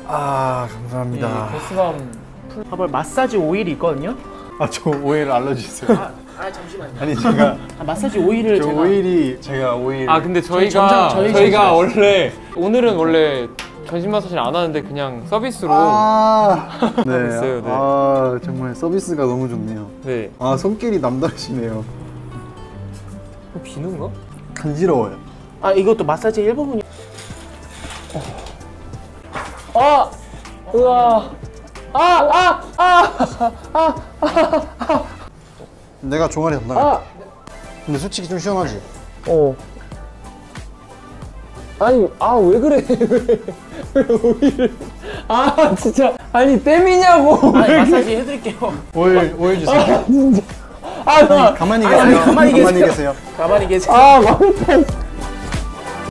아, 감사합니다. 베스밤 봐봐요, 마사지 오일이 있거든요. 아, 저 오일 알러지 있어요. 잠시만요. 아니, 제가 마사지 오일을 저 제가 제가 오일. 아 근데 저희가 원래 오늘은 원래 전신 마사지를 안 하는데 그냥 서비스로 네. 있어요, 네. 아, 정말 서비스가 너무 좋네요. 네. 아, 손길이 남다르시네요. 비누인가? 간지러워요. 아 이것도 마사지 일부분이. 우와. 내가 종아리 담당할게. 근데 솔직히 좀 시원하지? 아니 왜 그래? 왜 오히려? 진짜 아니 땜이냐고. 마사지 해드릴게요. 오일 주세요. 진짜. 가만히 계세요. 가만히 계세요. 가만히 계세요. 망했다.